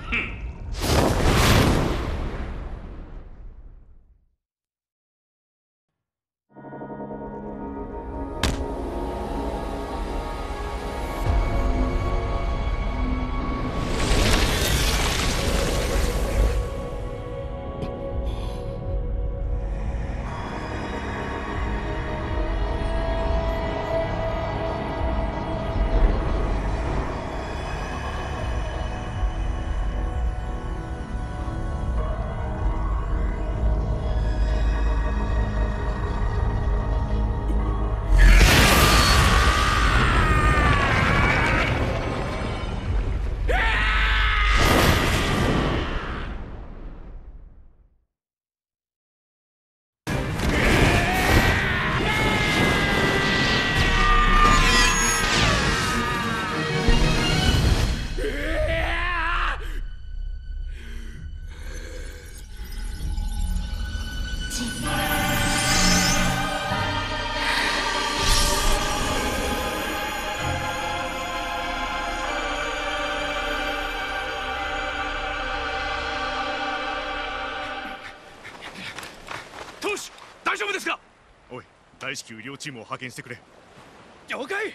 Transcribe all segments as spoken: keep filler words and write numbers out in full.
大至急医療チームを派遣してくれ。 了解。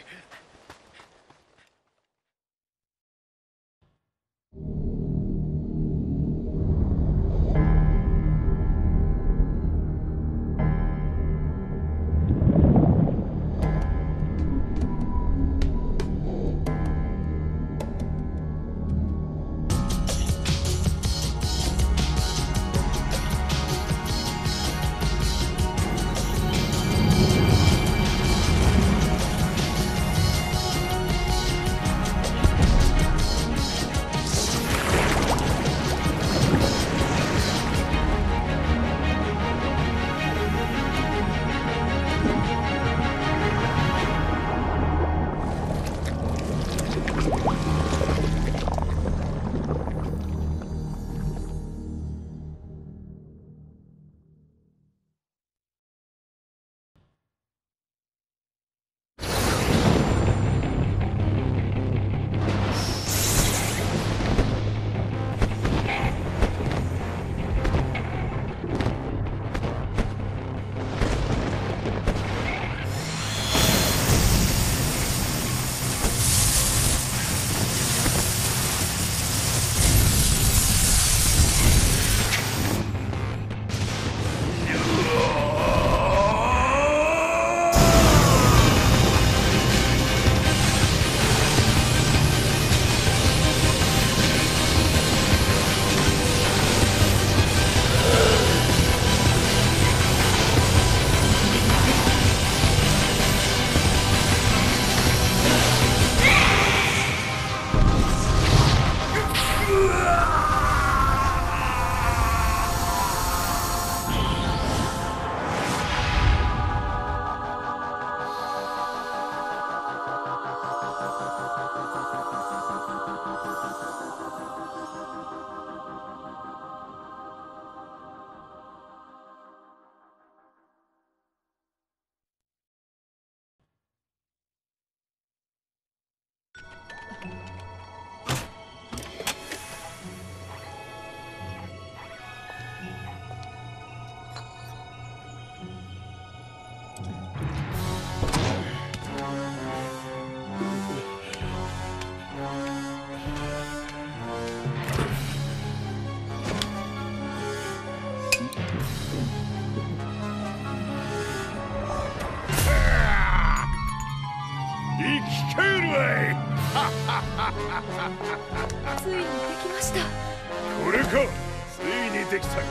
ついにできました。 これか、ついにできたか。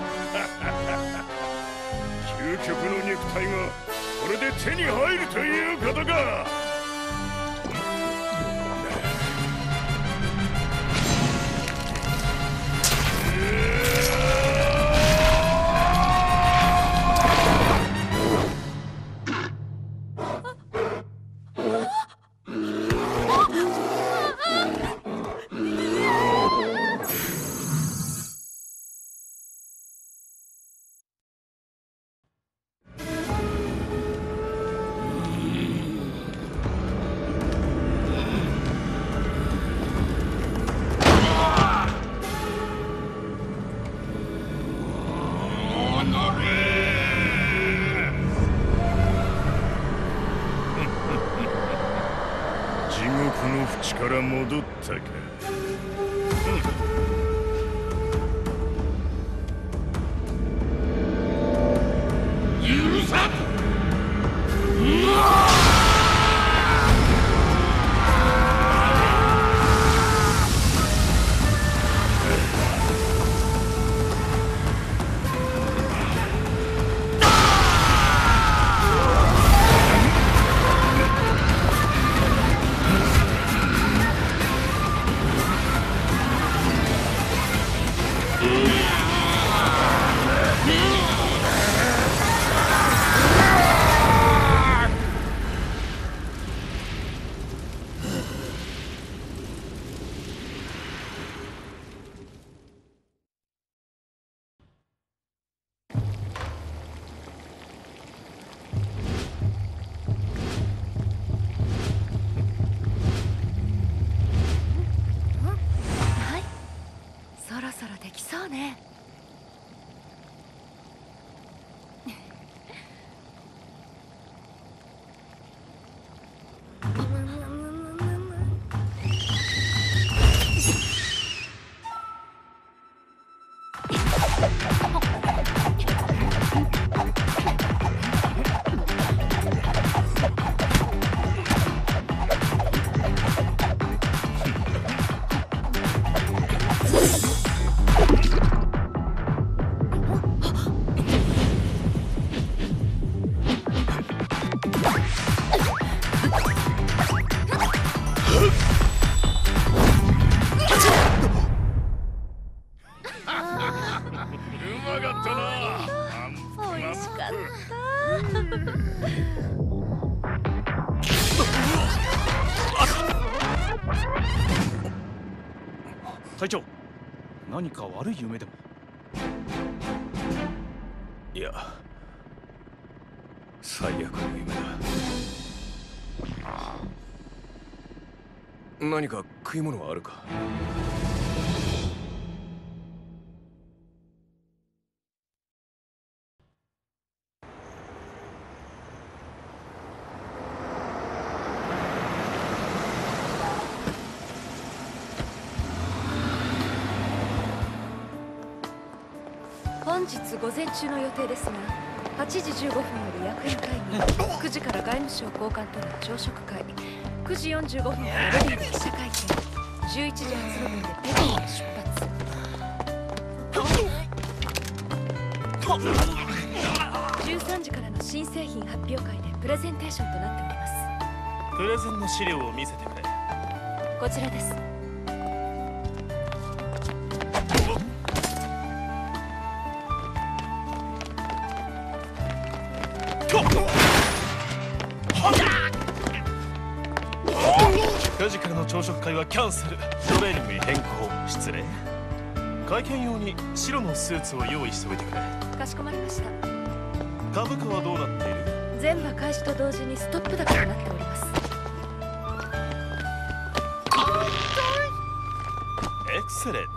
究極の肉体がこれで手に入るということか。 力戻ったか。許さん。 そろそろできそうね。 隊長、何か悪い夢でも？ いや、最悪の夢だ。何か食い物はあるか？ 本日午前中の予定ですが、はちじじゅうごふんより役員会議、くじから外務省高官との朝食会、くじよんじゅうごふんからロビーで記者会見、じゅういちじ発の分で北京へ出発。じゅうさんじからの新製品発表会でプレゼンテーションとなっております。 プレゼンの資料を見せてくれ。 こちらです。 くじからの朝食会はキャンセル。トレーニングに変更。失礼。会見用に白のスーツを用意しておいてくれ。 かしこまりました。 株価はどうなっている？ 全場開始と同時にストップ高となっております。 エクセレント。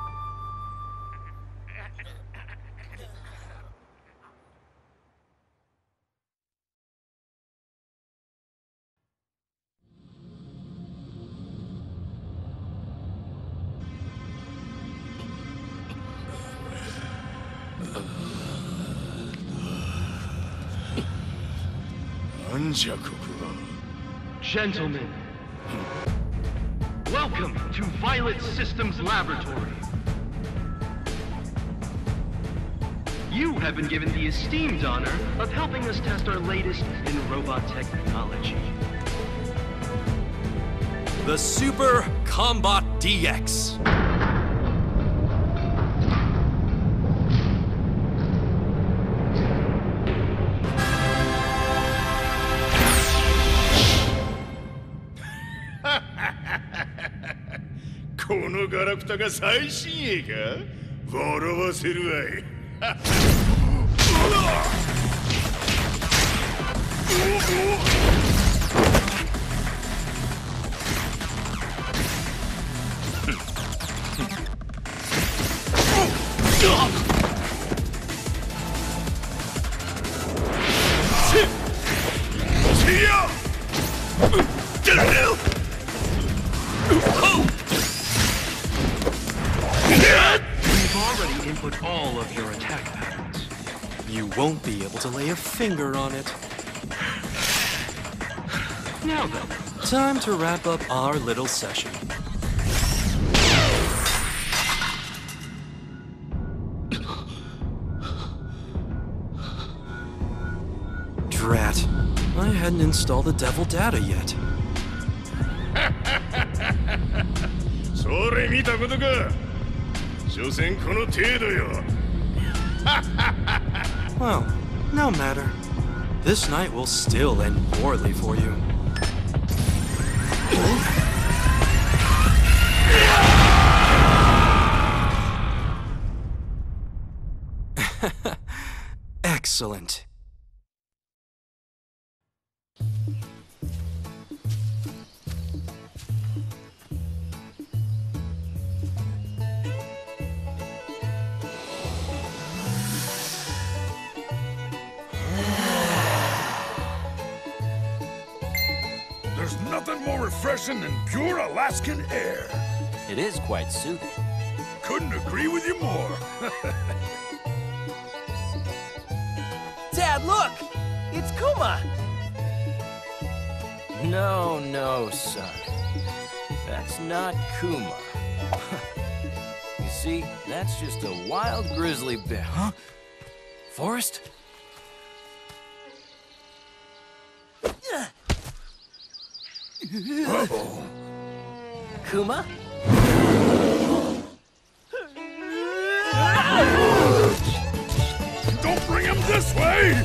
なんじゃここは。 Gentlemen, welcome to Violet Systems Laboratory. You have been given the esteemed honor of helping us test our latest in robot technology. The Super Combat ディーエックス. このガラクタが最新鋭か？笑わせるわい。せや！ input all of your attack patterns. You won't be able to lay a finger on it. Now then, Time to wrap up our little session. Drat. I hadn't installed the devil data yet. それ見たことか。所詮この程度よ。 Well, no matter. This night will still end poorly for you. Excellent. There's nothing more refreshing than pure Alaskan air. It is quite soothing. Couldn't agree with you more. Dad, look! It's Kuma! No, no, son. That's not Kuma. You see, that's just a wild grizzly bear. Huh? Forrest? Uh-oh. Kuma? Don't bring him this way!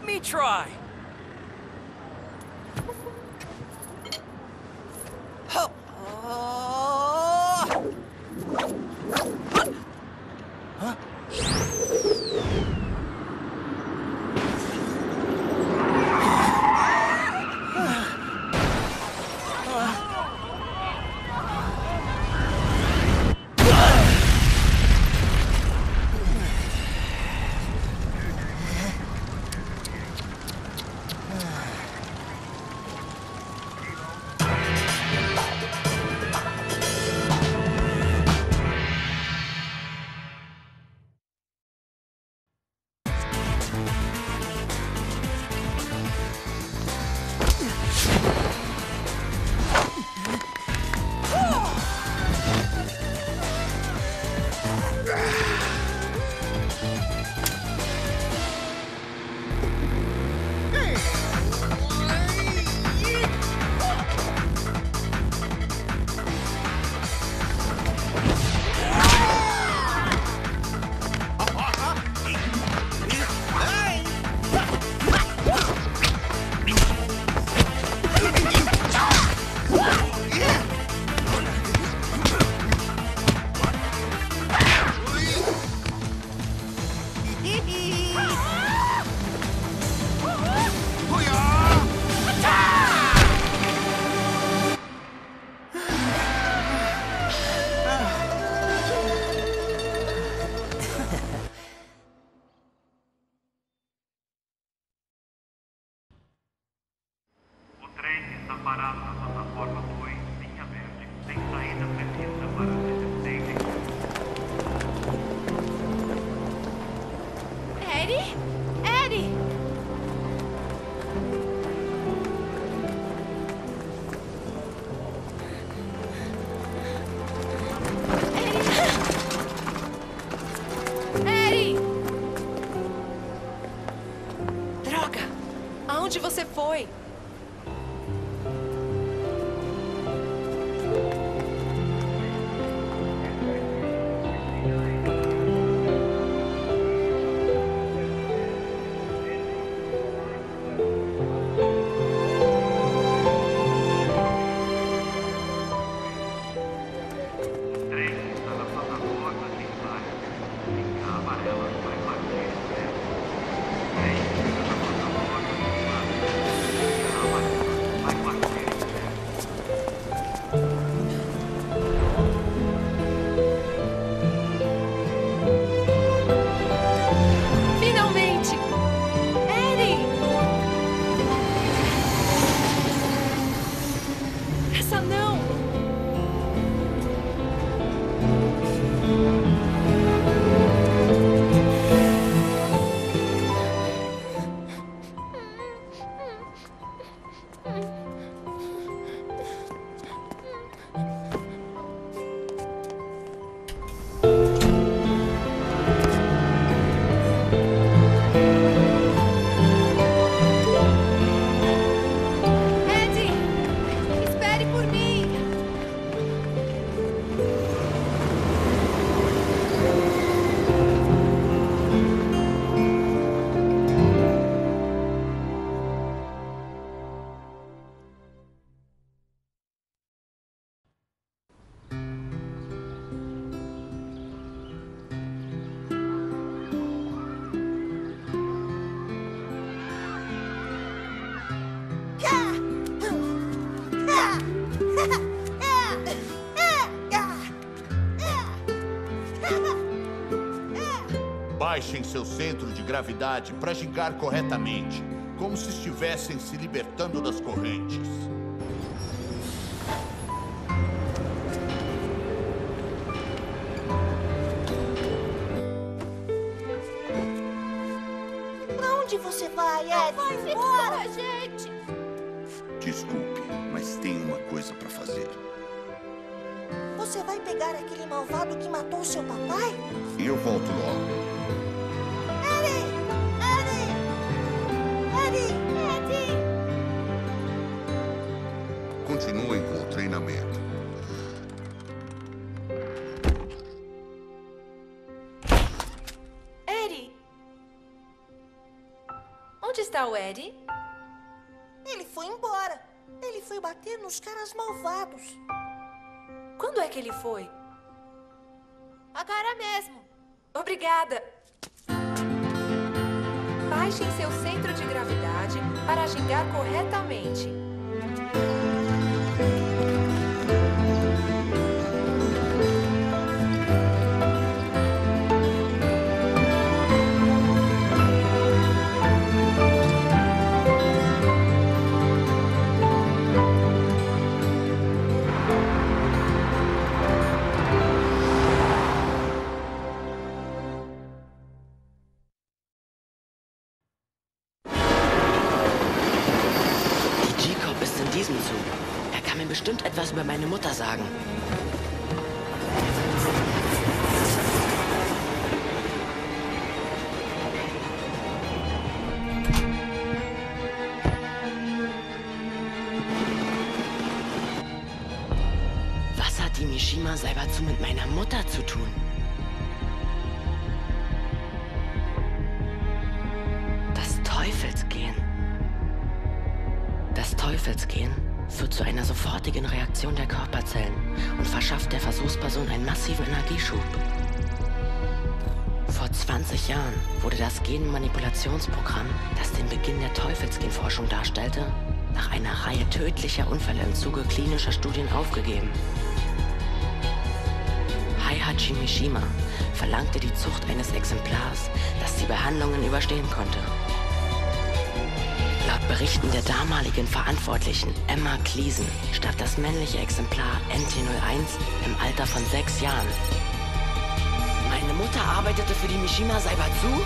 me try. Huh. Huh? Onde você foi? Baixem seu centro de gravidade para gingar corretamente, como se estivessem se libertando das correntes. Pra onde você vai, Ed? Vai embora, gente! Desculpe, mas tem uma coisa para fazer. Você vai pegar aquele malvado que matou seu papai? Eu volto logo. Eddie! Eddie! Eddie! Eddie! Continuem com o treinamento. Eddie! Onde está está o Eri? Ele foi embora. Ele foi bater nos caras malvados. Quando é que ele foi? Agora mesmo. Obrigada. Baixe em seu centro de gravidade para gingar corretamente. Er kann mir bestimmt etwas über meine Mutter sagen. Was hat die Mishima Saibatsu mit meiner Mutter zu tun? Das Teufelsgehen. Das Teufelsgehen führt zu einer sofortigen Reaktion der Körperzellen und verschafft der Versuchsperson einen massiven Energieschub. Vor zwanzig Jahren wurde das Genmanipulationsprogramm, das den Beginn der Teufelsgenforschung darstellte, nach einer Reihe tödlicher Unfälle im Zuge klinischer Studien aufgegeben. Heihachi Mishima verlangte die Zucht eines Exemplars, das die Behandlungen überstehen konnte. Laut Berichten der damaligen Verantwortlichen, Emma Cleason, starb das männliche Exemplar N T null eins im Alter von sechs Jahren. Meine Mutter arbeitete für die Mishima Saibatsu?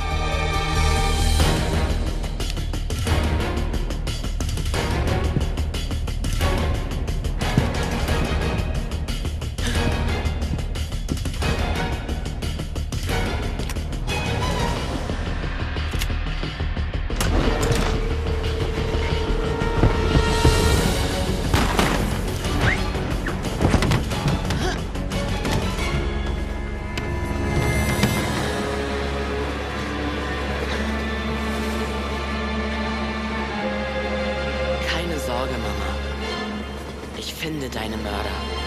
Finde deine Mörder.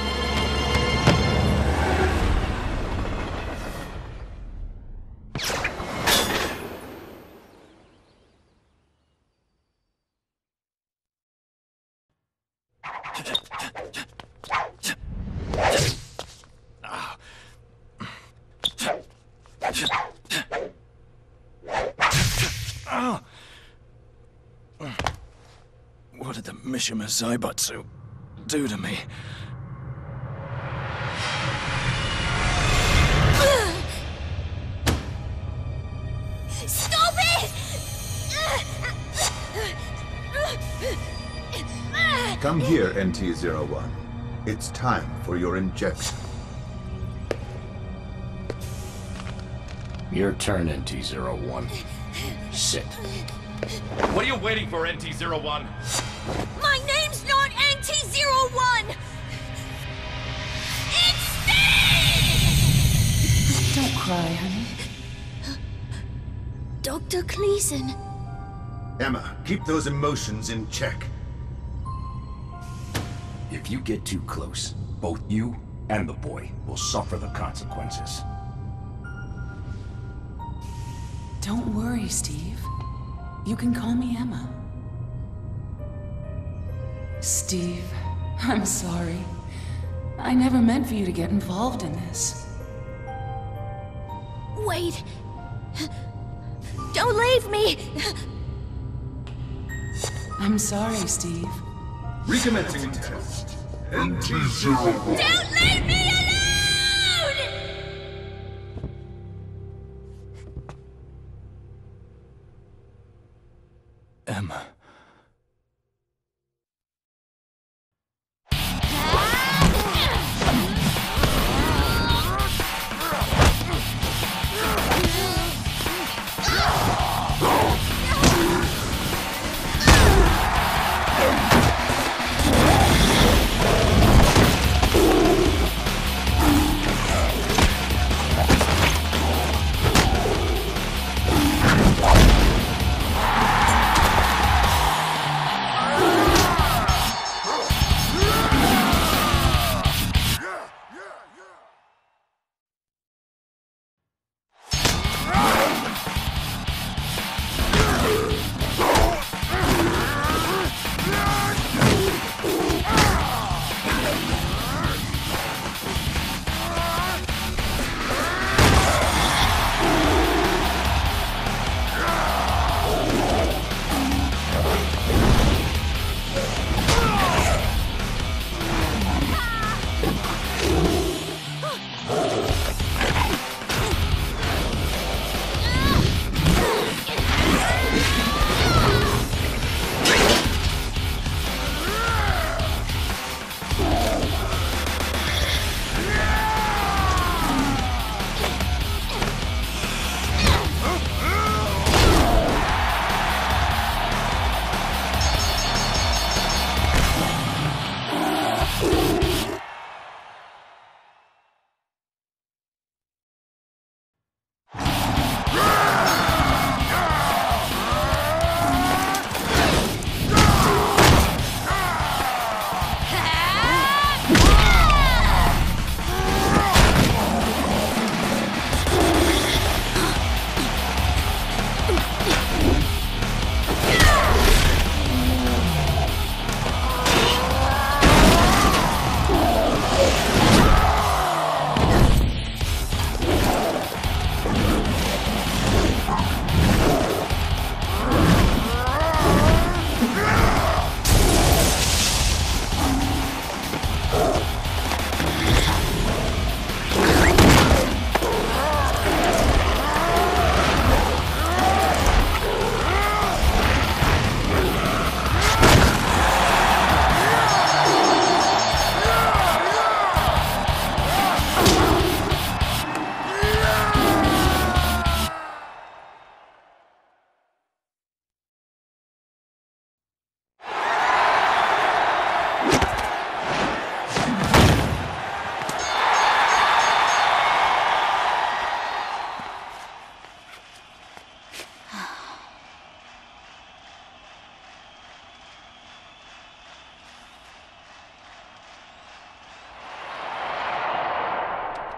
What did the Mishima Zaibatsu do to me? Stop it! Come here, N T zero one. It's time for your injection. Your turn, N T zero one. Sit. What are you waiting for, N T zero one? My name's not N T zero one! It's Steve! Don't cry, honey. Doctor Cleason. Emma, keep those emotions in check. If you get too close, both you and the boy will suffer the consequences. Don't worry, Steve. You can call me Emma. Steve, I'm sorry. I never meant for you to get involved in this. Wait. Don't leave me! I'm sorry, Steve. Recommencing test. N T zero one. Don't leave me alone! Emma.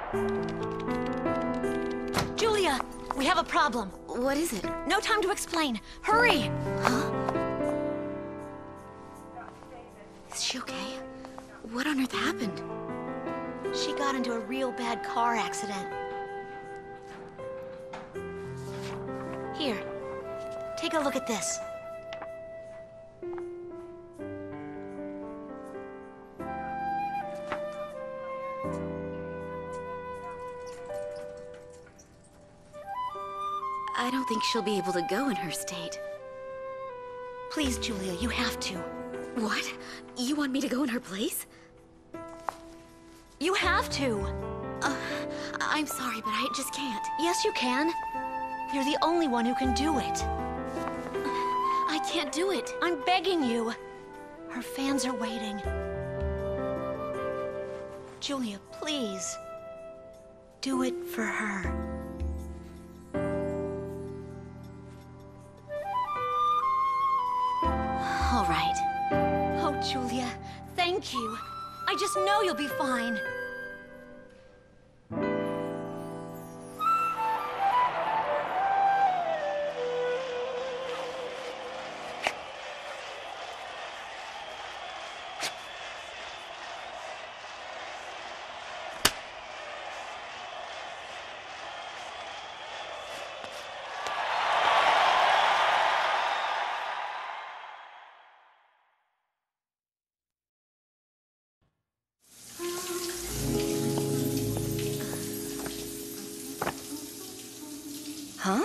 Julia, we have a problem. What is it? No time to explain. Hurry! Huh? Is she okay? What on earth happened? She got into a real bad car accident. Here, take a look at this. I don't think she'll be able to go in her state. Please, Julia, you have to. What? You want me to go in her place? You have to. Uh, I'm sorry, but I just can't. Yes, you can. You're the only one who can do it. I can't do it. I'm begging you. Her fans are waiting. Julia, please. Do it for her. All right. Oh, Julia, thank you. I just know you'll be fine. Huh?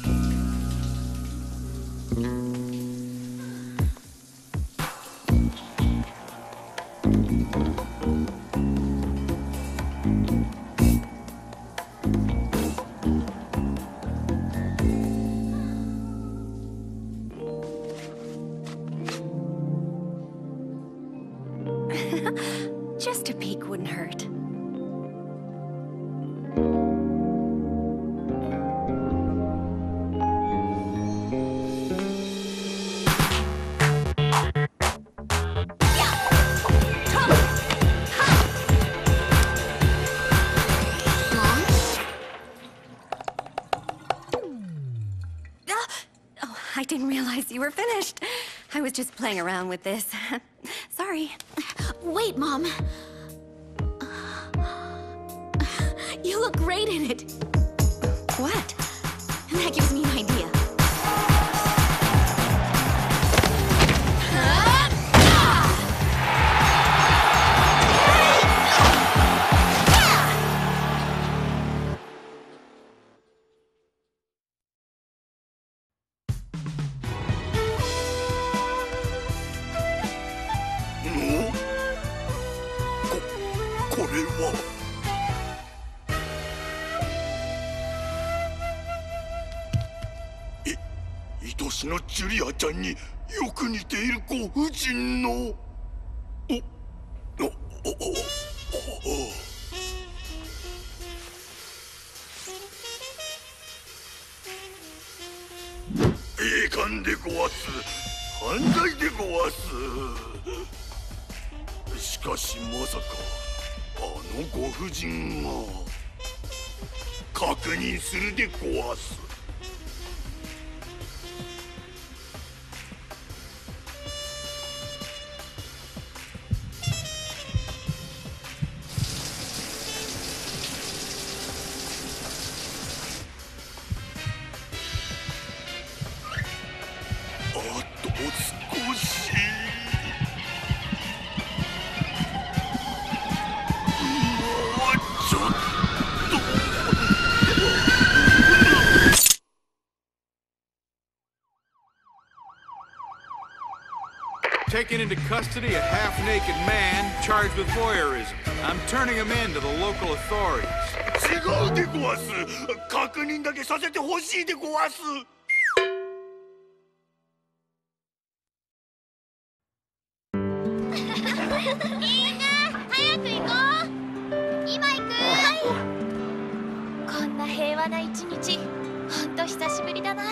Just a peek wouldn't hurt. I didn't realize you were finished. I was just playing around with this. Sorry. Wait, Mom. You look great in it. What? That gives me an idea. 愛のジュリアちゃんによく似ているご婦人のおおおお栄冠でごわす犯罪でごわすしかしまさかあのご婦人が確認するでごわす Taken into custody a half-naked man charged with voyeurism. I'm turning him in to the local authorities. 違うでごわす。確認だけさせてほしいでごわす。 みんな早く行こう。今行く。はい。こんな平和な一日、ほんと久しぶりだな。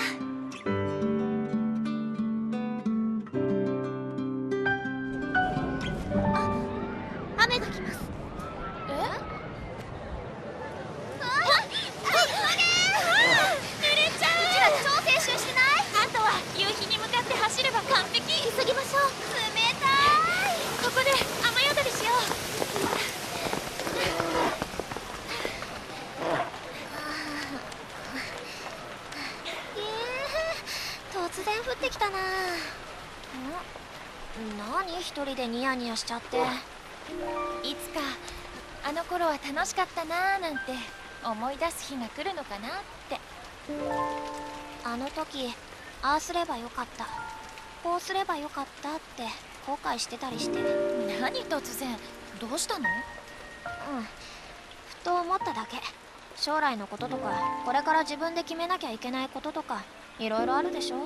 雨が来ます。え？ 一人でニヤニヤしちゃって。いつかあの頃は楽しかったなーなんて思い出す日が来るのかなって。あの時ああすればよかった、こうすればよかったって後悔してたりして。何突然、どうしたの？うん、ふと思っただけ。将来のこととか、これから自分で決めなきゃいけないこととか、いろいろあるでしょ。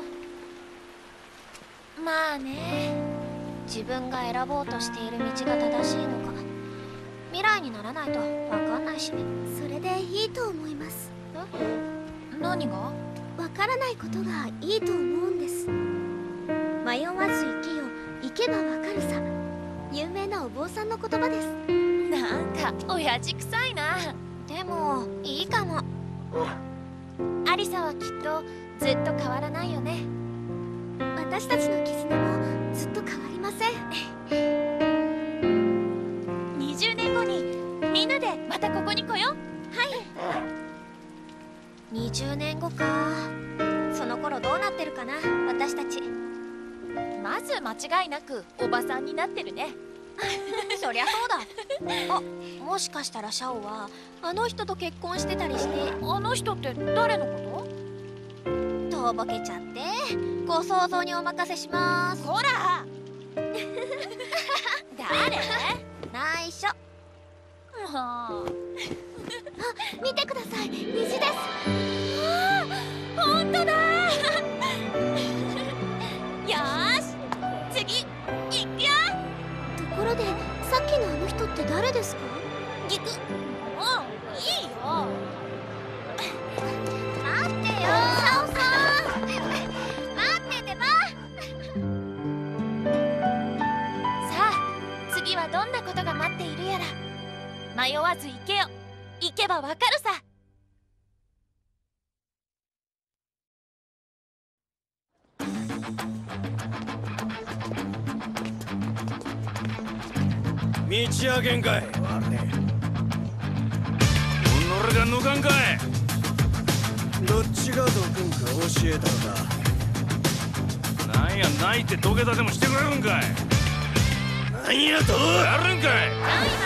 まあね、自分が選ぼうとしている道が正しいのか、未来にならないと分かんないし。 それでいいと思います。 え？何が？ 分からないことがいいと思うんです。迷わず生きよ、行けば分かるさ。有名なお坊さんの言葉です。 なんか親父臭いな。でもいいかも。アリサはきっとずっと変わらないよね。 私たちの絆もずっと変わりません。 にじゅうねんごにみんなでまたここに来よう。 はい。にじゅうねんごか。その頃どうなってるかな、私たち。 まず間違いなくおばさんになってるね。そりゃそうだ。あ、もしかしたらシャオはあの人と結婚してたりして。あの人って誰のこと？とぼけちゃってご想像にお任せします。ほら誰？内緒。もうあ、 見てください、虹です。 ああ、ほんとだよーし、次行くよ。 ところで、さっきのあの人って誰ですか？ ぎく、もういいよ。待ってよ、 サオさん。 待っててば。さあ、次はどんなことが待っているやら。迷わず行けよ。行けばわかるさ。 道上げんかい。悪ねえ。己が抜かんかい。どっちがどくんか教えたのか。なんや泣いて土下座でもしてくれるんかい。なんやとやるんかい。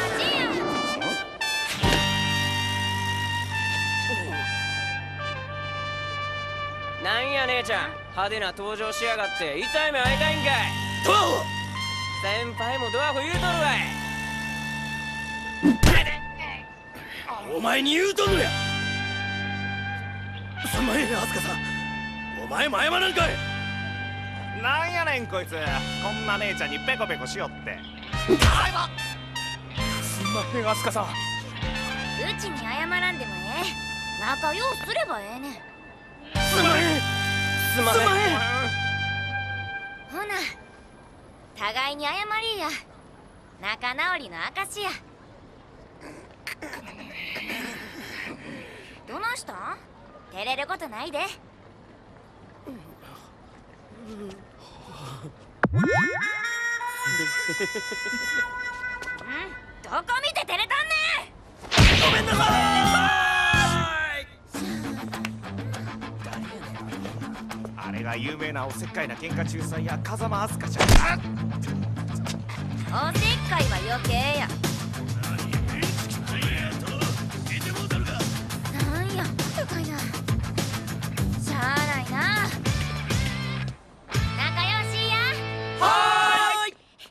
なんや姉ちゃん、派手な登場しやがって痛い目会いたいんかい。 と先輩もドアフ言うとるわい。 お前に言うとるや。すんまへん、アスカさん。お前も謝らんかい。 なんやねんこいつ、こんな姉ちゃんにペコペコしよって。すんまへん、アスカさん。 うちに謝らんでもええ。仲良うすればええねん。 すんまへん、 すんまへん。 ほな、互いに謝りや。仲直りの証や。どないしたん？照れることないで。うん、どこ見て照れたんねん。 ごめんなさい。あれが有名なおせっかいな喧嘩仲裁や風間明日香ちゃん。 おせっかいは余計や。なんや、高いな。しゃあないな。仲良しや。 は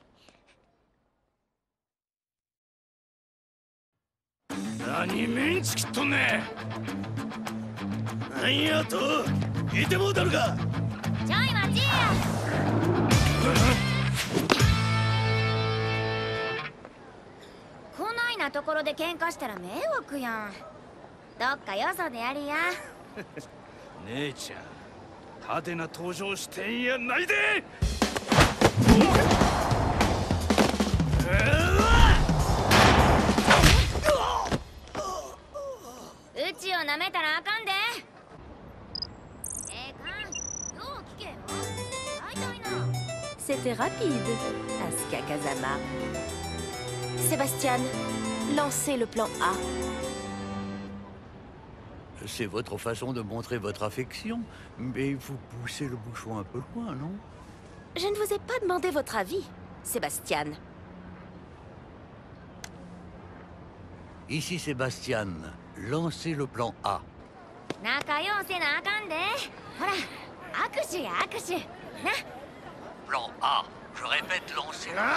ーい。何メンチ切っとんねん。なんやといてもうたるか。 ちょい待ちや。こないなところで喧嘩したら迷惑やん。どっかよそでやりや。 姉ちゃん、派手な登場してんやないで。 うちを舐めたらあかんで。ええかん、よう聞けよ。大体な。 C'était rapide, Asuka Kazama. Sébastien, lancez le plan A. C'est votre façon de montrer votre affection, mais vous poussez le bouchon un peu loin, non? Je ne vous ai pas demandé votre avis. Sébastien. Ici Sébastien. Lancez le plan A. 仲良せなあかんで。ほら、握手や握手。な。 Plan A. Je répète, lancez le plan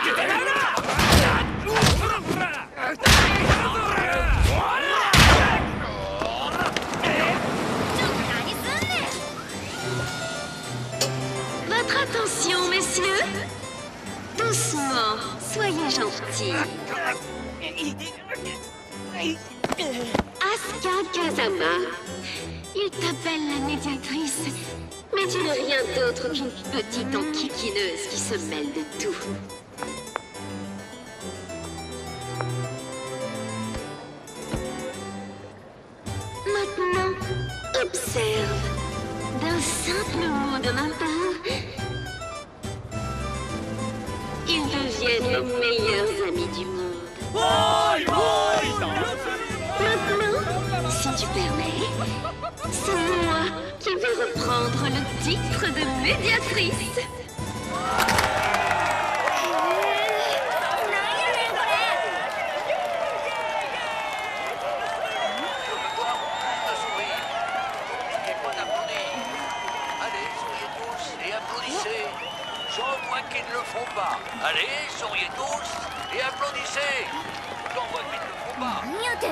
Votre attention, messieurs. Doucement, soyez gentils. Asuka Kazama. Il t'appelle la médiatrice, mais tu n'es rien d'autre qu'une petite enquiquineuse qui se mêle de tout. Maintenant, observe. D'un simple mot de ma part, ils deviennent les meilleurs amis du monde. Maintenant, si tu permets, c'est moi qui vais reprendre le titre de médiatrice. J'en vois qu'ils ne le font pas. Allez, souriez tous et applaudissez. J'en vois qu'ils ne le font pas.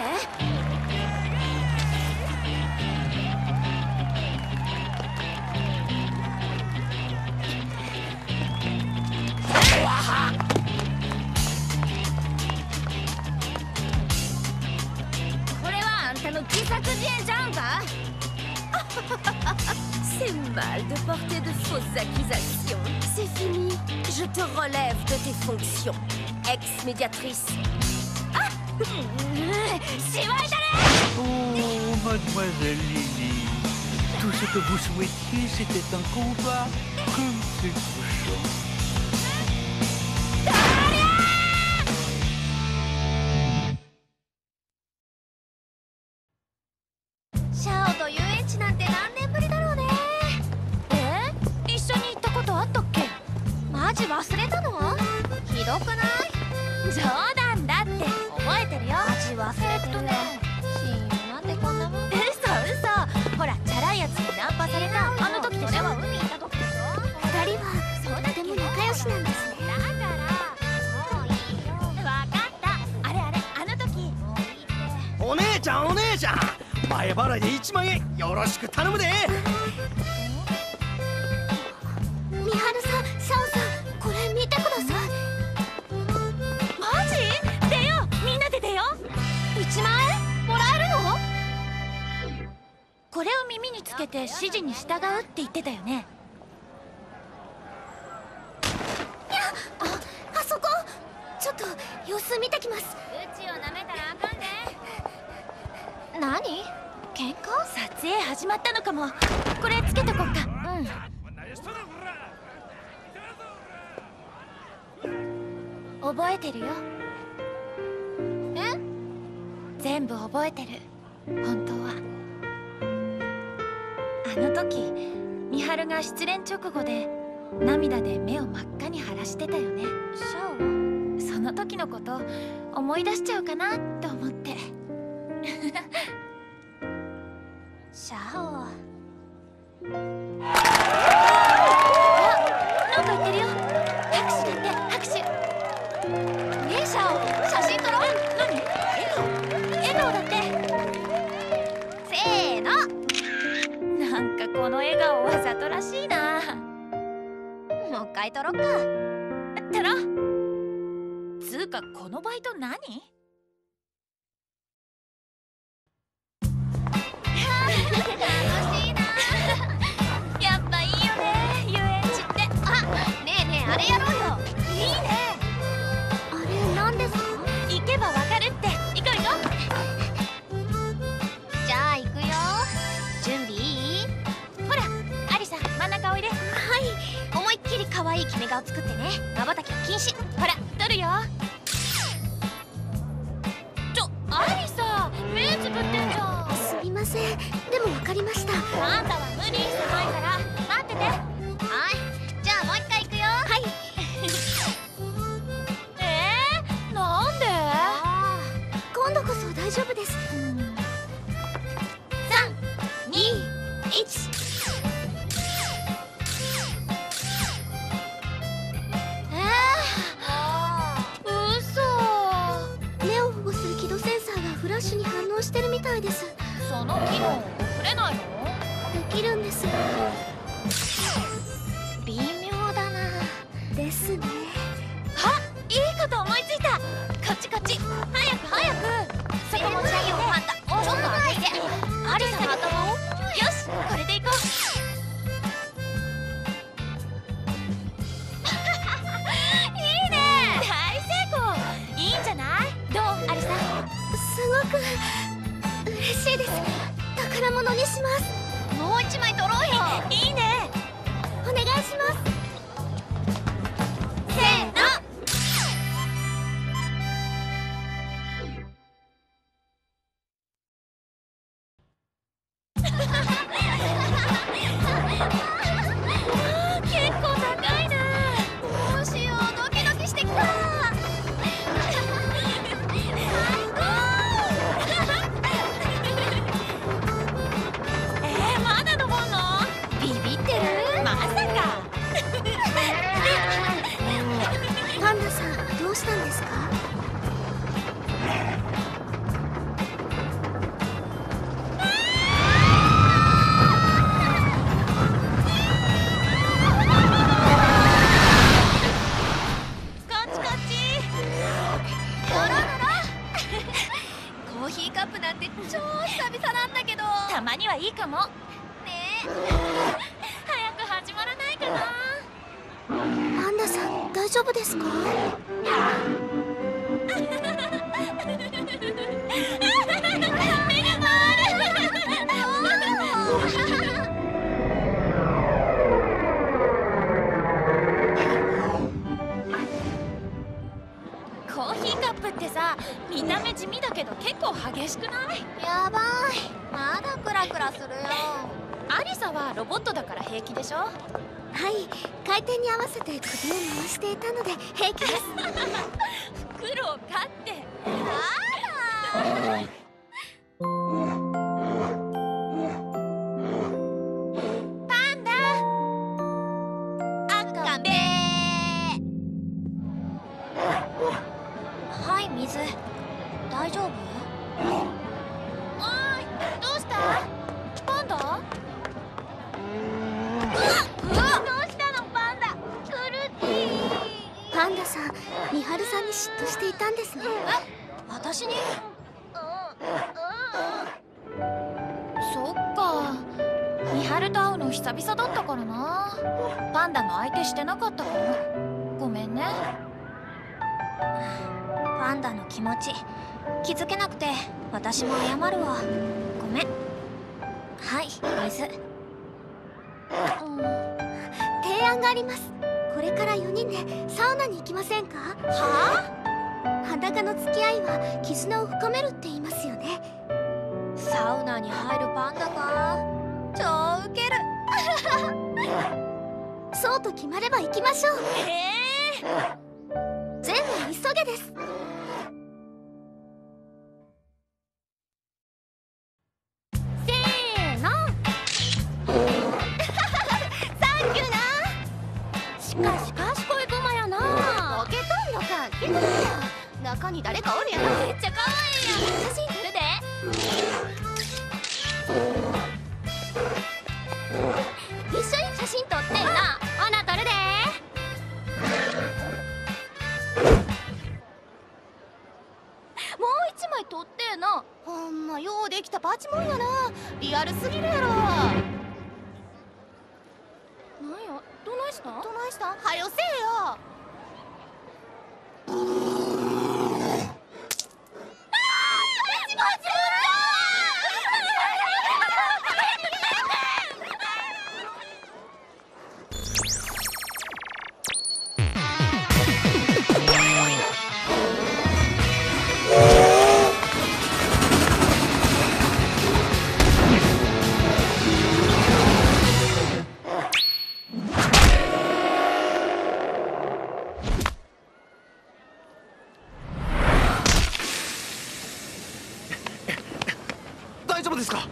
C'est mal de porter de fausses accusations. C'est fini. Je te relève de tes fonctions. Ex-médiatrice. Ah Oh, mademoiselle Lily. Tout ce que vous souhaitiez, c'était un combat comme c'est touchant. Shao と遊園地なんて何年ぶりだろうね。え？一緒に行ったことあったっけ？マジ忘れたの？ひどくない？冗談だって覚えてるよ。マジ忘れてる。シーンなんでこんなもん？嘘嘘。ほらチャラいやつにナンパされたあの時でしょ。それは海行った時でしょ。 二人はとても仲良しなんですね。 だからもういいよ。わかった。あれあれあの時。 お姉ちゃんお姉ちゃん。前払いでいちまんえんよろしく頼むで。 みはるさん、シャオさん、これ見てください。 マジ？出よう、みんなで出よう。いちまんえんもらえるの？これを耳につけて指示に従うって言ってたよね。 いや、あ、あそこちょっと様子見てきます。 うちを舐めたらあかんで。何？喧嘩？撮影始まったのかも。これつけとこっか。うん。覚えてるよ。え？全部覚えてる。本当は。あの時、美晴が失恋直後で涙で目を真っ赤に晴らしてたよね。シャオ？その時のこと思い出しちゃうかなって思って。シャオ。あ、なんか言ってるよ。拍手だって拍手。ねえシャオ、写真撮ろう。何？笑顔？笑顔だって。せーの。なんかこの笑顔わざとらしいな。もう一回撮ろっか。撮ろう。つうかこのバイト何？やっぱいいよね、遊園地って。あ、ねえねえ、あれやろうよ。いいね。 あれ何ですか？ 行けばわかるって。行こう行こう。じゃあ行くよ。準備いい？ほら、アリサ、真ん中おいで。はい。思いっきり可愛い決め顔作ってね。瞬きは禁止。ほら、撮るよ。ちょ、アリサ、目つぶってんじゃん。 すみません。でもわかりました。 あんたは無理してないから待ってて。はい、じゃあもう一回行くよ。はい。 大丈夫です。さん、に、いち。フラッシュに反応してるみたいです。 その機能送れないの？ できるんですが微妙だな。ですね。 あ、いいこと思いついた。こっちこっち。早く早く。そこ持ち上げよう。パンダ。ちょっと上げて。アリさんの頭を。よし、これでいこう。いいね。大成功。いいんじゃない？どう、アリさん？ すごく嬉しいです。宝物にします。 もう一枚取ろうよ。いいね。 お願いします。 せーの。結構高いな。どうしよう、ドキドキしてきた。 パンダさん、どうしたんですか？ こっちこっち。ドロドロ。コーヒーカップなんて超久々なんだけど。たまにはいいかも。ねえ。早く始まらないかな。 パンダさん、大丈夫ですか？ 目が回る。コーヒーカップってさ、見た目地味だけど結構激しくない？ やばい、まだクラクラするよ。 アリサはロボットだから平気でしょ？ はい、回転に合わせて首を回していたので平気です。 袋を買って。あら。パンダ。赤べ。 はい、水。大丈夫？ おーい、どうした？パンダ？ パンダさん、美晴さんに嫉妬していたんですね。 え、私に？そっか。美晴と会うの久々だったからな。パンダの相手してなかったかも。ごめんね。 パンダの気持ち気づけなくて私も謝るわ。ごめん。はい、水。うん、提案があります。これからよにんでサウナに行きませんか？はあ？裸の付き合いは絆を深めるって言いますよね。 サウナに入るパンダか。超ウケる。 そうと決まれば行きましょう。 へえ。 全部急げです。 せーの。サンキューな。しかし賢いクマやな。 ポケトンのかけたや。中に誰かおるやろ。 めっちゃ可愛いやん。写真撮るで。一緒に写真撮ってんな。ほな撮るで。もう一枚撮ってんな。 ほんまようできたパチモンやな。リアルすぎるやろ。 なんや、どないしたん？ どないしたん？はよせえよ。 ですか。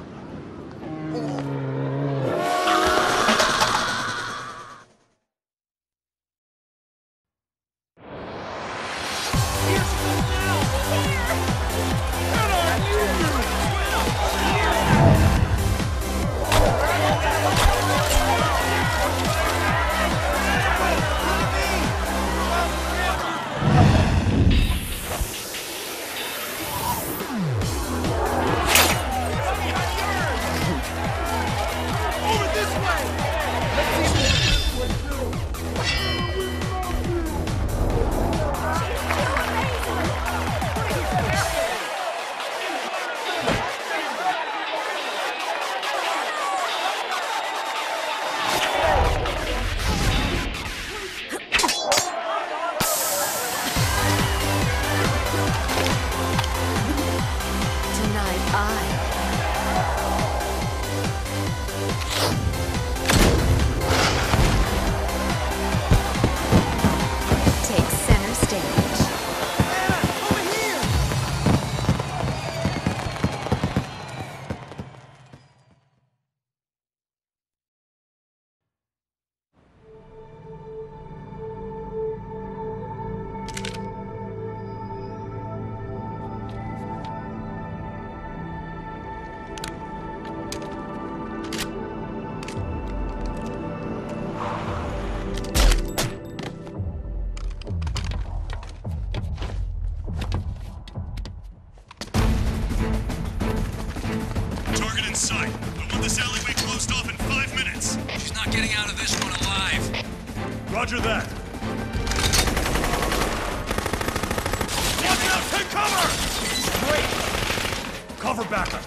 Sight. I want this alleyway closed off in five minutes. She's not getting out of this one alive. Roger that. Watch out! Take cover! Great. Cover backup.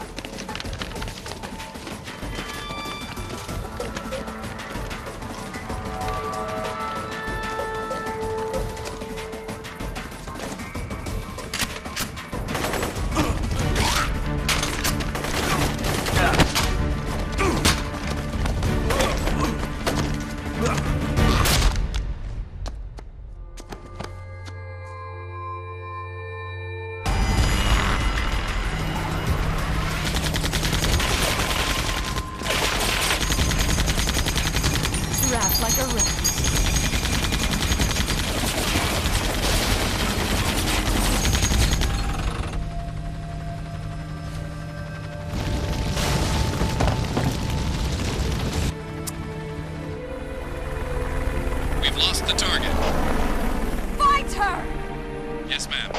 Like a rat. We've lost the target. Fight her! Yes, ma'am.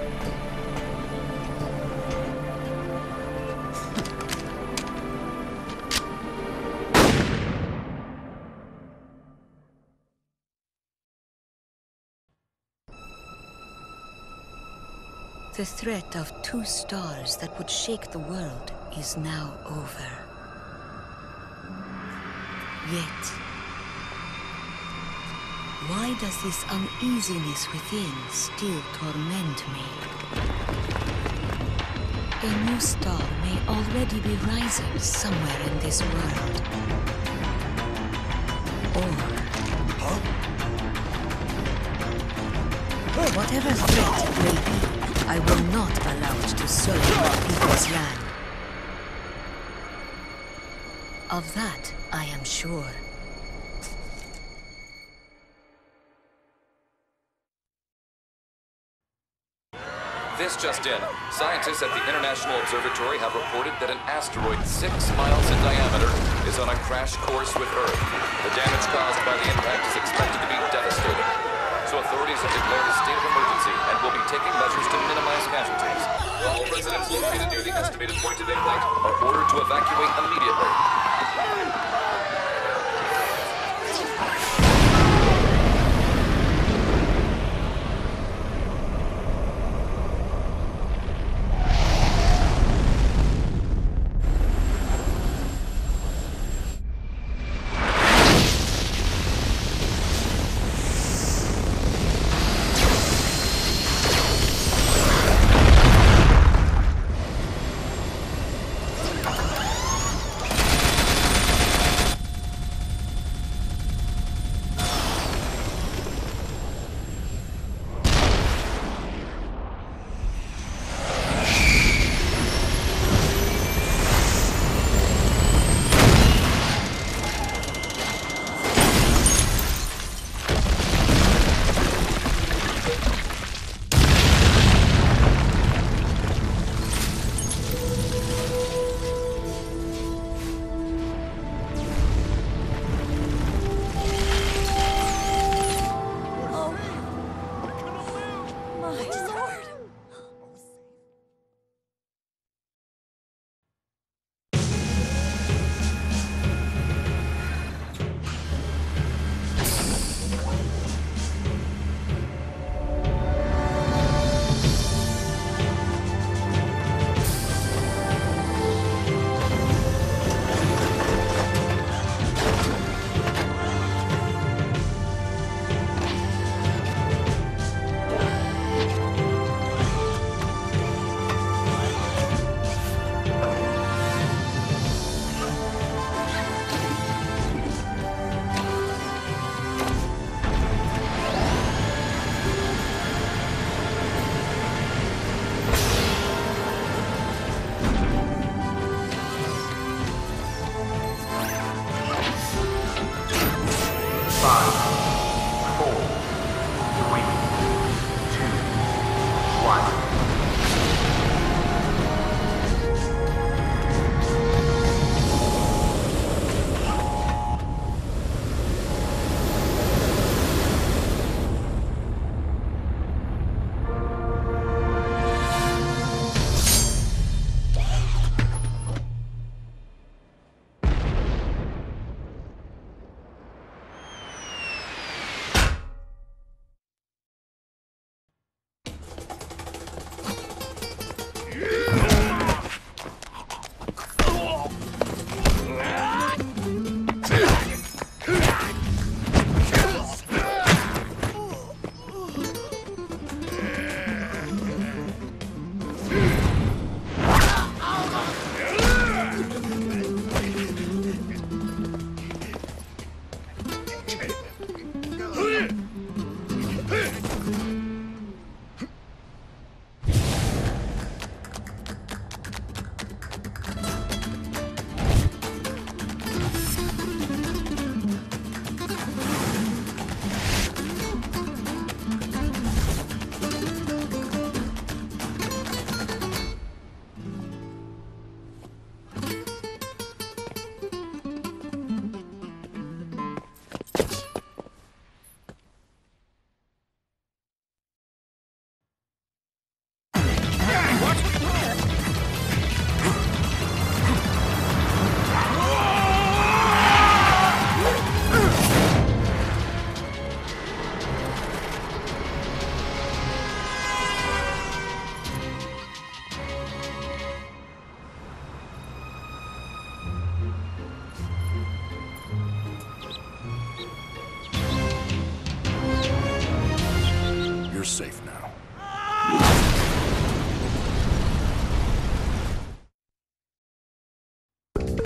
The threat of two stars that would shake the world is now over. Yet, why does this uneasiness within still torment me? A new star may already be rising somewhere in this world. Or... Huh? Whatever threat it may be, I will not allow it to serve my people's land. Of that, I am sure. This just in. Scientists at the International Observatory have reported that an asteroid six miles in diameter is on a crash course with Earth. The damage caused by the impact is expected to be devastating. So authorities have declared a state of emergency and will be taking measures to minimize casualties. All residents located near the estimated point of impact are ordered to evacuate immediately.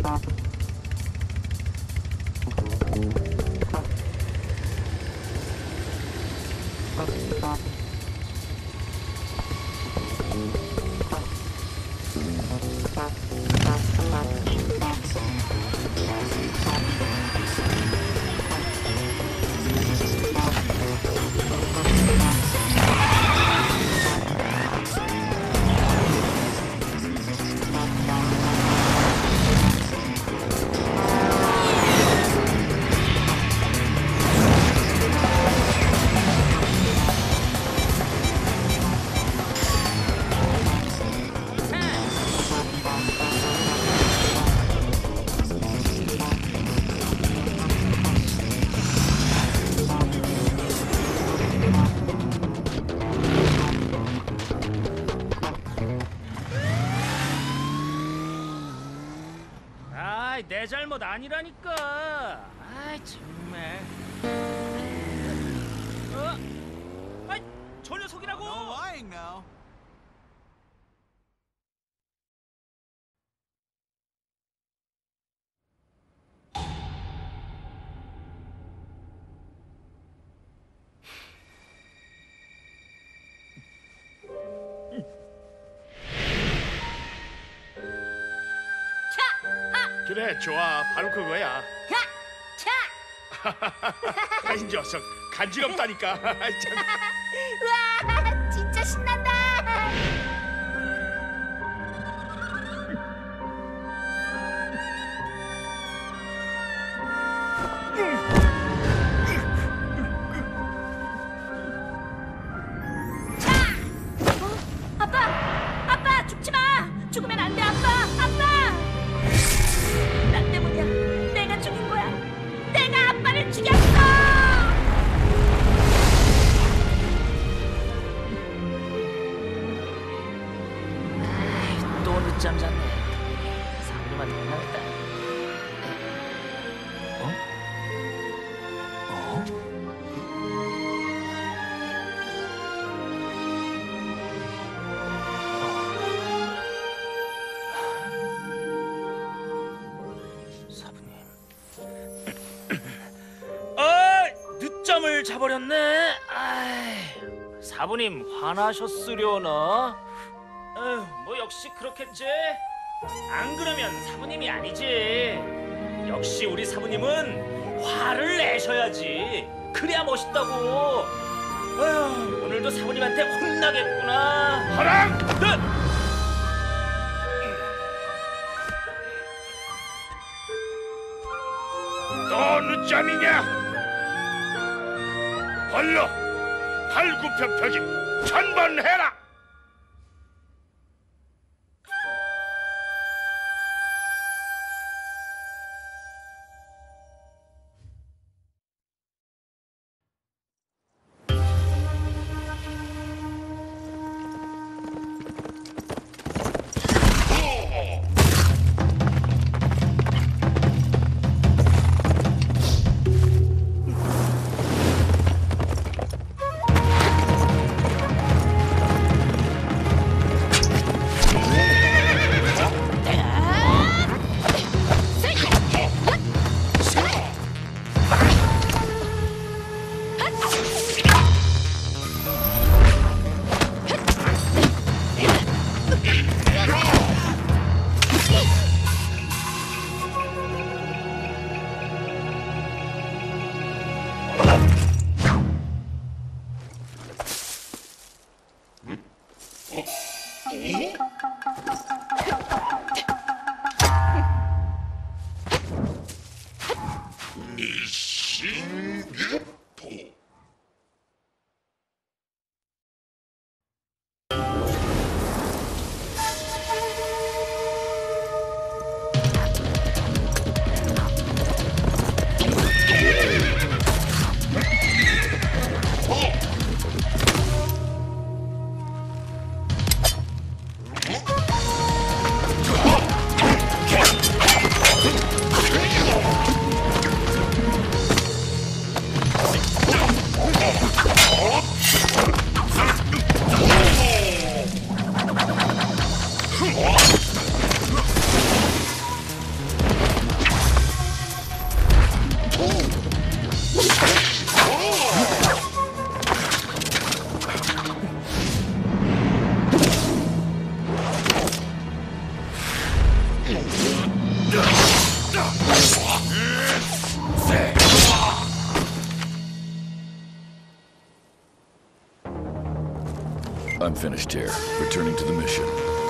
내 잘못 아니라니까. 아이 정말. 어? 아이 저 녀석이라고. No lying now. 그래 좋아 바로 그거야. 차! 이 녀석 간지럽다니까. 참. 우와 진짜 신난다. 차! 어? 아빠! 아빠 죽지 마! 죽으면 안 돼 아빠! 아빠! 나 때문이야. 내가 죽인 거야. 내가 아빠를 죽였어. 또 늦잠 잤네. 사부님한테 혼나겠다. 어? 어? 사부님. 아, 늦잠을 자버렸네. 아이, 사부님 화나셨으려나? 에휴, 뭐 역시 그렇겠지. 안 그러면 사부님이 아니지. 역시 우리 사부님은 화를 내셔야지. 그래야 멋있다고. 에휴, 오늘도 사부님한테 혼나겠구나. 허랑! 네! 또 늦잠이냐? 벌러 팔굽혀펴기 천번 해라. I'm finished here. Returning to the mission.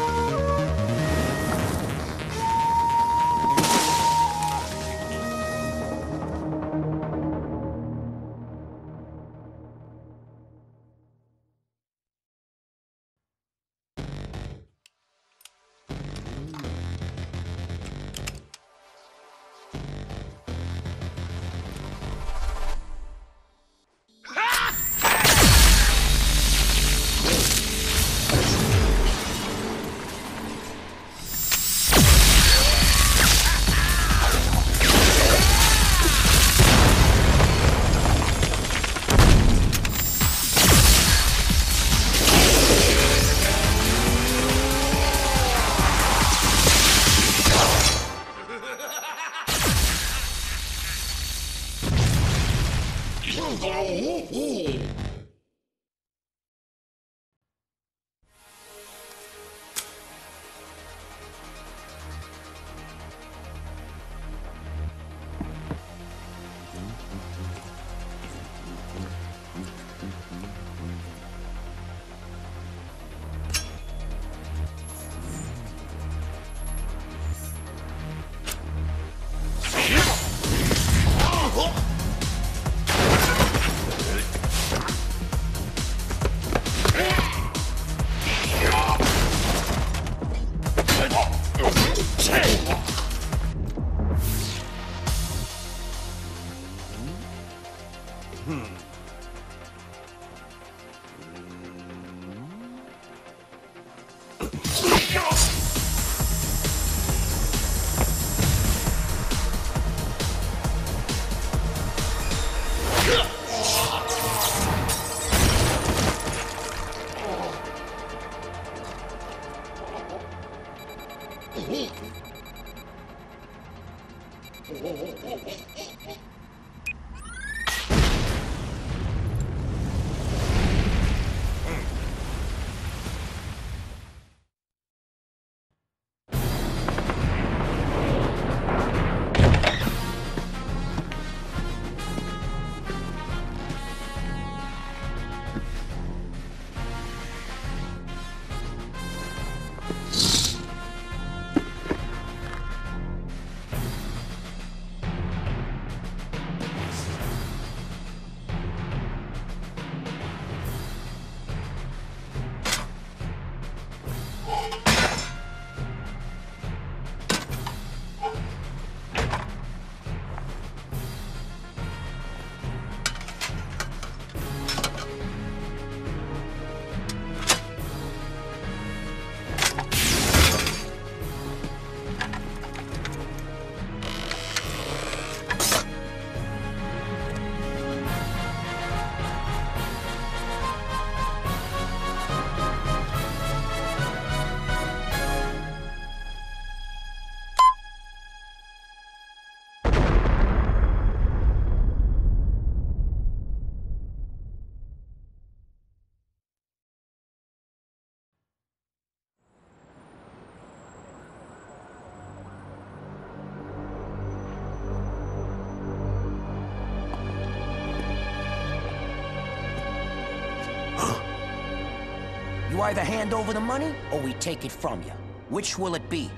You either hand over the money, or we take it from you. Which will it be?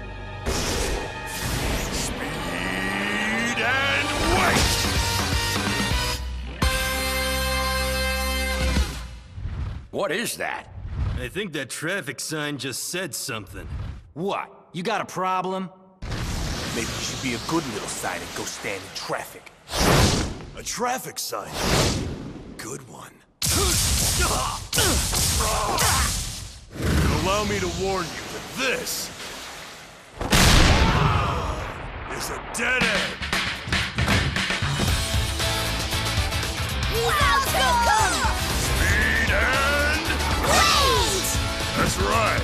Speed and wait! What is that? I think that traffic sign just said something. What? You got a problem? Maybe you should be a good little sign and go stand in traffic. A traffic sign? Good one. Allow me to warn you that this is a dead end. Speed and wait! That's right.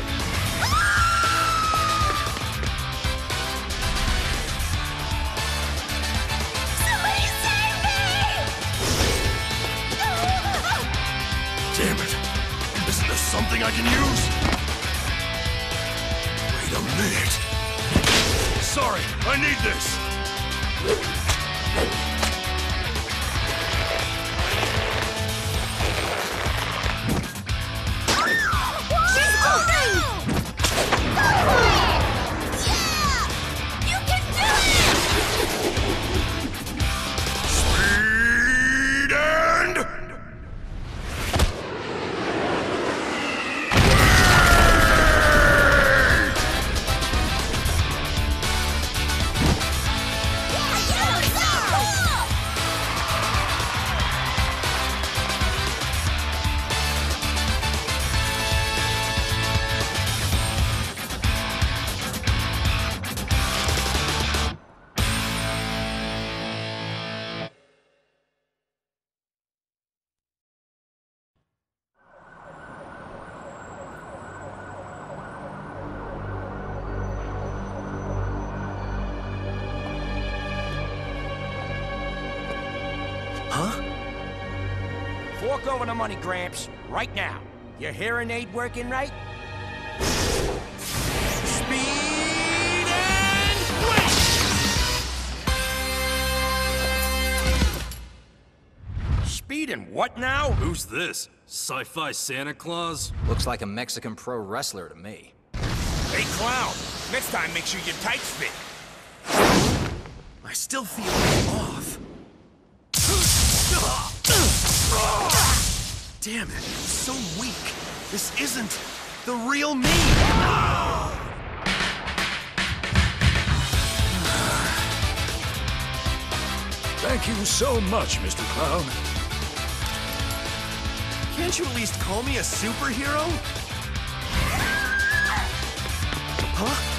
Somebody save me! Damn it! Isn't there something I can use? Wait a minute. Hurry! I need this! Fork over the money, Gramps. Right now. Your hearing aid working right? Speed and wait! Speed and what now? Who's this? Sci-fi Santa Claus? Looks like a Mexican pro wrestler to me. Hey, clown. Next time, make sure your tights fit. I still feel off. Damn it, I'm so weak. This isn't the real me. Thank you so much, Mister Clown. Can't you at least call me a superhero? Huh?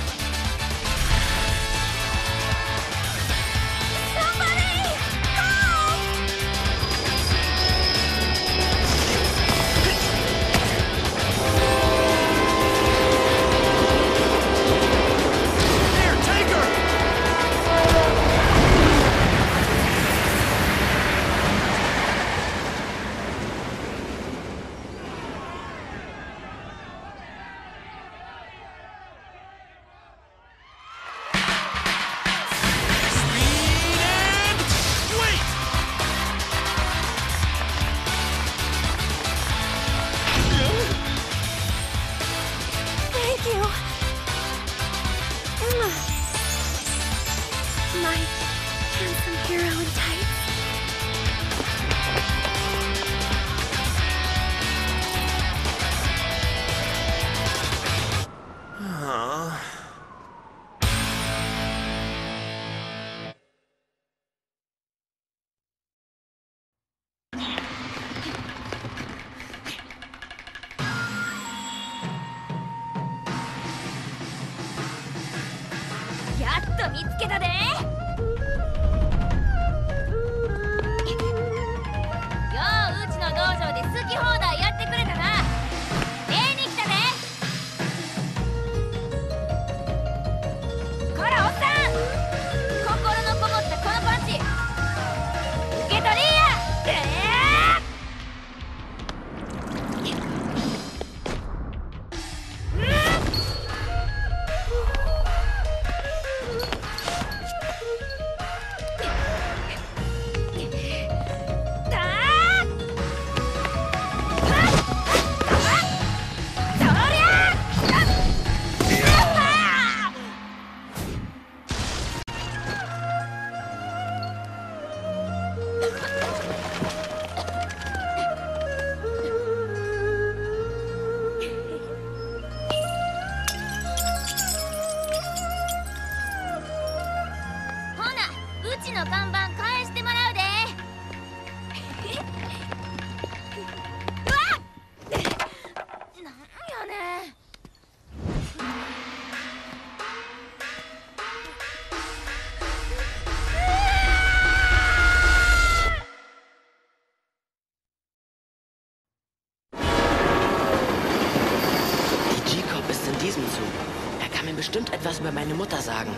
Bestimmt etwas über meine Mutter sagen.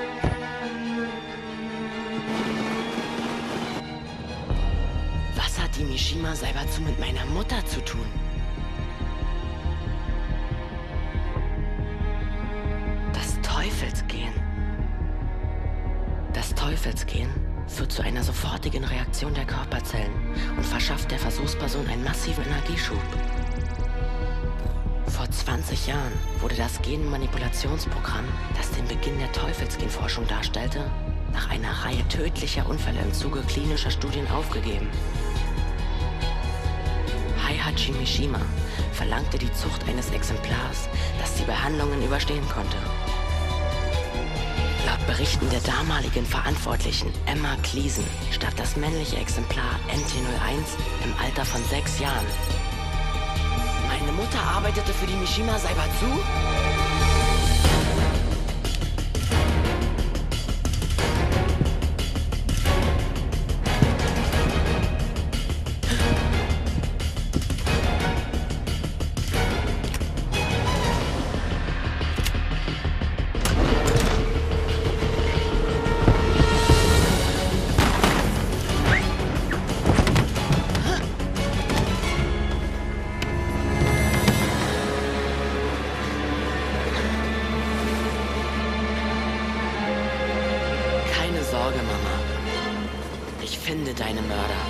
Was hat die Mishima Saibatsu mit meiner Mutter zu tun? Das Teufelsgehen. Das Teufelsgehen führt zu einer sofortigen Reaktion der Körperzellen und verschafft der Versuchsperson einen massiven Energieschub. Vor zwanzig Jahren wurde das Genmanipulationsprogramm, das den Beginn der Teufelsgenforschung darstellte, nach einer Reihe tödlicher Unfälle im Zuge klinischer Studien aufgegeben. Heihachi Mishima verlangte die Zucht eines Exemplars, das die Behandlungen überstehen konnte. Laut Berichten der damaligen Verantwortlichen Emma Cleason starb das männliche Exemplar N T null eins im Alter von sechs Jahren. Meine Mutter arbeitete für die Mishima Saibatsu? Deine Mörder.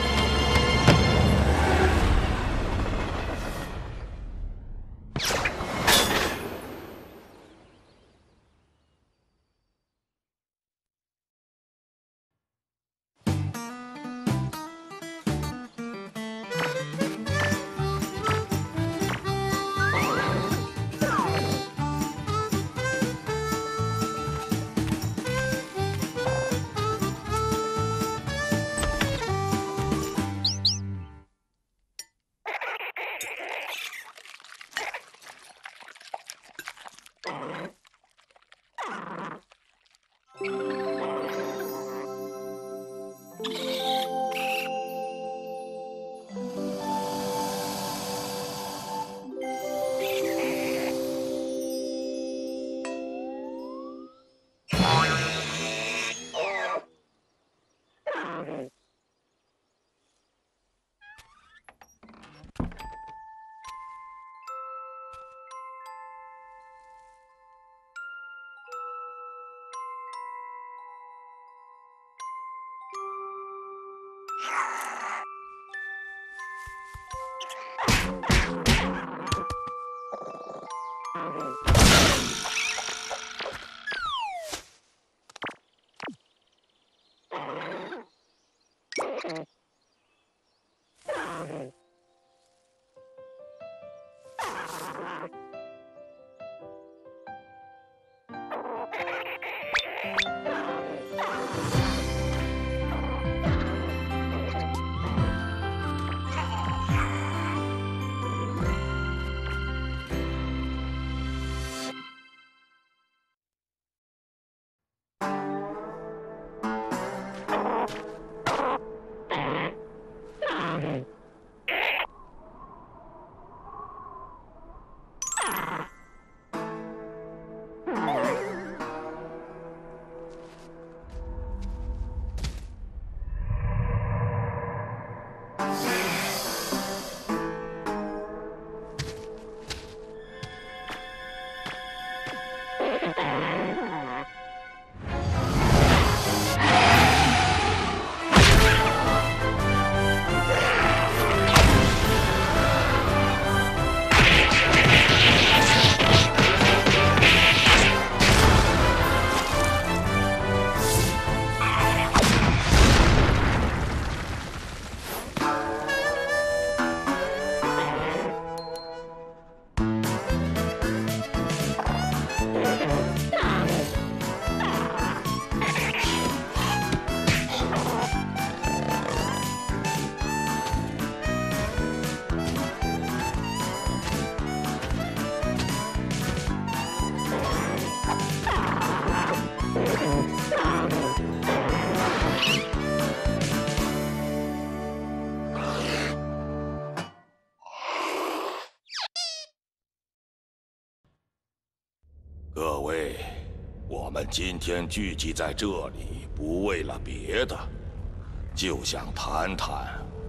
各位，我们今天聚集在这里，不为了别的，就想谈谈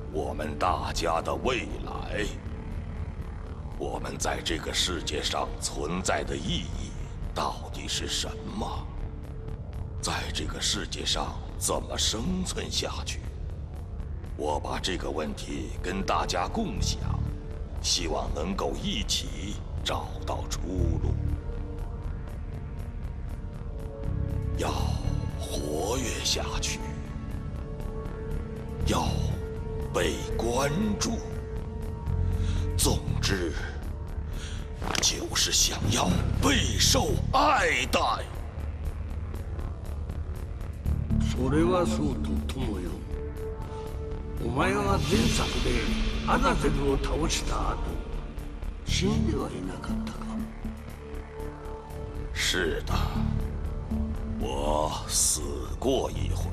我们大家的未来。我们在这个世界上存在的意义到底是什么？在这个世界上怎么生存下去？我把这个问题跟大家共享，希望能够一起找到出路。要活跃下去，要被关注。总之，就是想要备受爱戴。 それはそうと友よ。お前は前作でアザゼルを倒した後、死んではいなかったか？ 是的，我死过一回。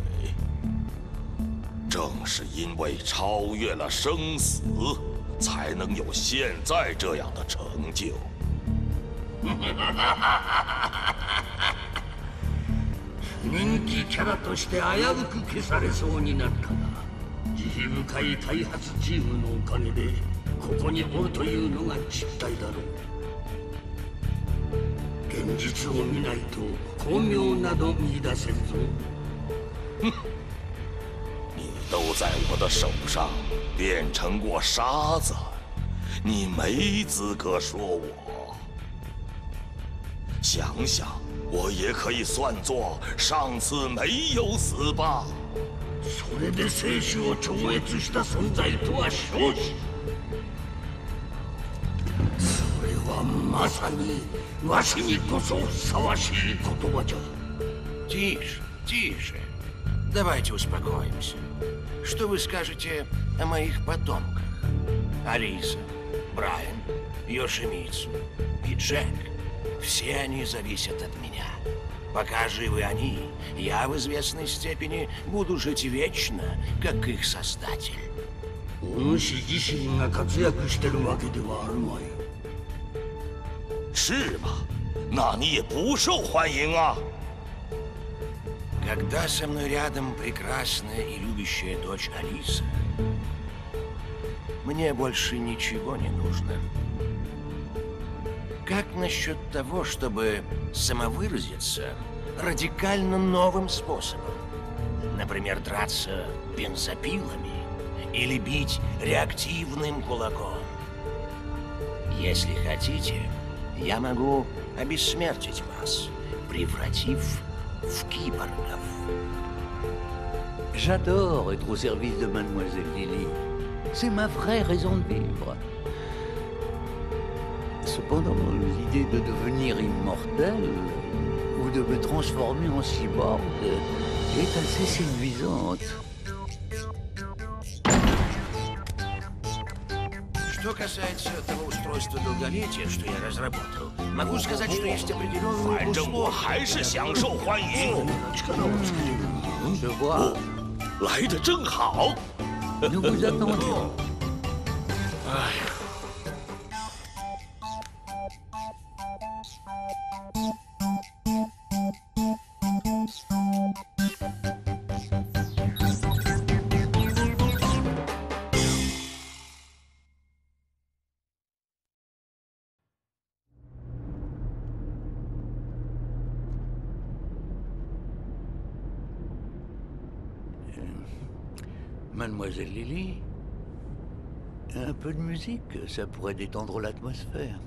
正是因为超越了生死，才能有现在这样的成就。 人気キャラとして危うく消されそうになったが、慈悲深い開発チームのおかげでここにおるというのが実態だろう。現実を見ないと巧妙など見出せんぞ。 你都在我的手上变成过沙子，你没资格说我。想想，我也可以算作上次没有死吧。 それで生死を超越した存在とは承知。それはまさにわしにこそふさわしい言葉じゃ。 Тише, тише. Давайте успокоимся. Что вы скажете о моих потомках? Алиса, Брайан, Йошимицу и Джек. Все они зависят от меня. Пока живы они, я в известной степени буду жить вечно, как их создатель. お主自身が活躍してるわけではあるまい。 是吗？那你也不受欢迎啊。 Когда со мной рядом прекрасная и любящая дочь Алиса, мне больше ничего не нужно. Как насчет того, чтобы самовыразиться радикально новым способом? Например, драться бензопилами или бить реактивным кулаком? Если хотите, я могу обессмертить вас, превратив в киборгов. J'adore être au service de Mademoiselle Lily. C'est ma vraie raison de vivre. Cependant, l'idée de devenir immortel ou de me transformer en cyborg est assez séduisante. Что касается того устройства долголетия, что я разработал, могу сказать, что есть определенные условия. Je vois. 来得正好。 Nous vous attendions. 哎。 Mademoiselle Lily, un peu de musique, ça pourrait détendre l'atmosphère.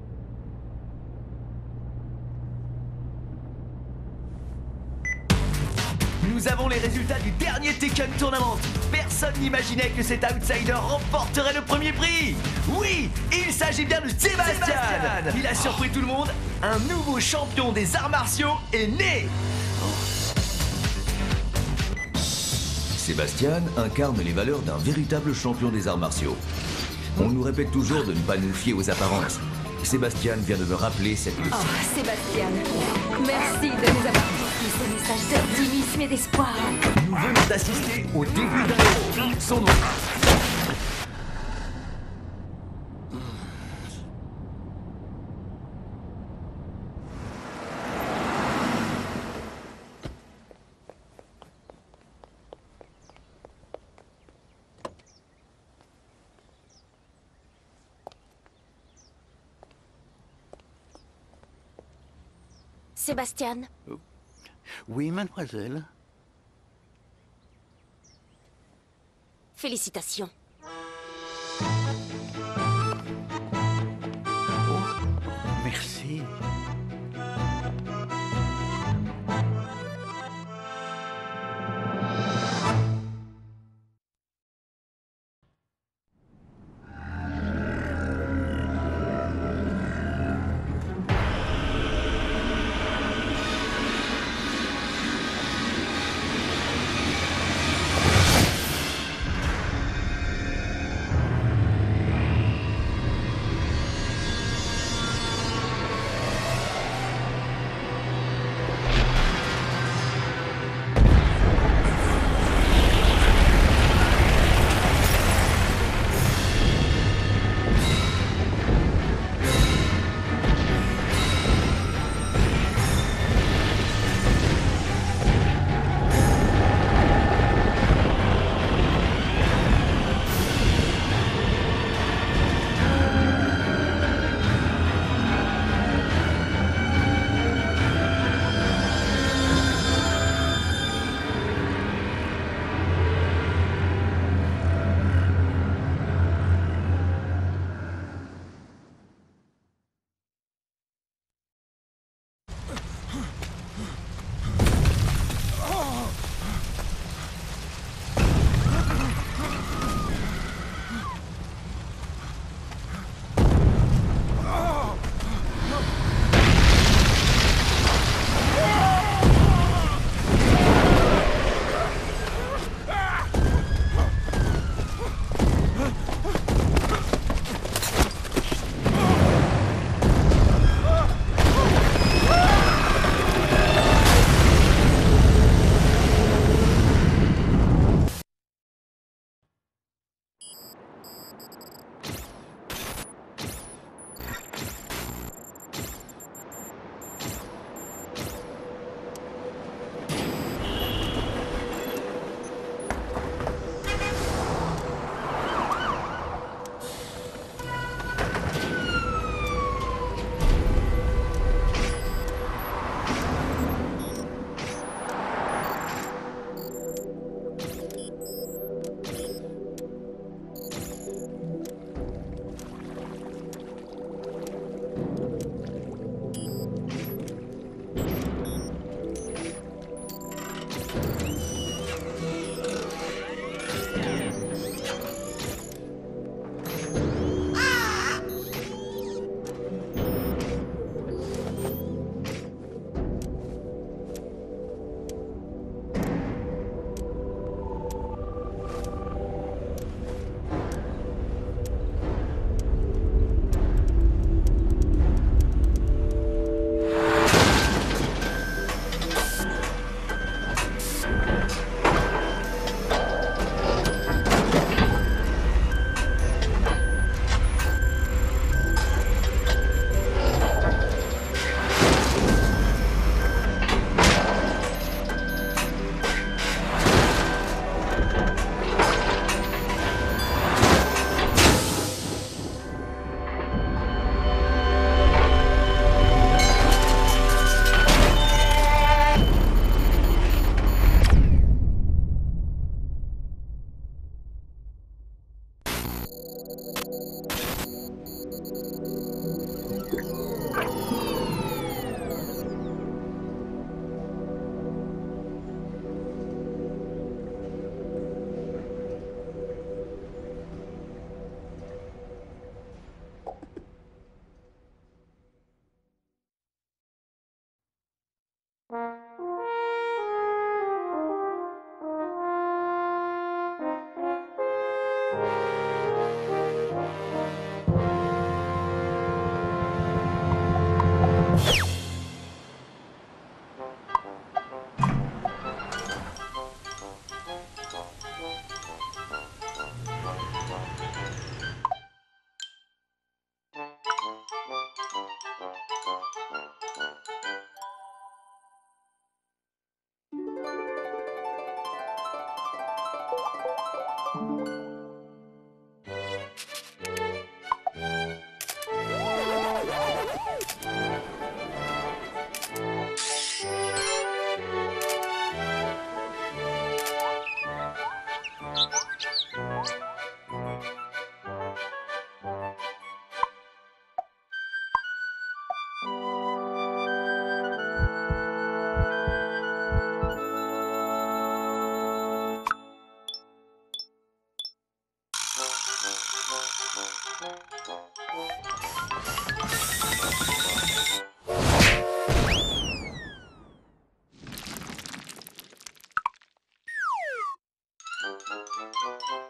Nous avons les résultats du dernier Tekken Tournament. Personne n'imaginait que cet outsider remporterait le premier prix. Oui, il s'agit bien de Sébastien. Sébastien. Il a surpris tout le monde. Un nouveau champion des arts martiaux est né. Sébastien incarne les valeurs d'un véritable champion des arts martiaux. On nous répète toujours de ne pas nous fier aux apparences. Sébastien vient de me rappeler cette leçon. Oh, Sébastien, merci de nous avoir transmis ce message d'optimisme et d'espoir. Nous venons d'assister au début d'un héros. Son nom. Sébastien. Oui, mademoiselle. Félicitations. Merci. す。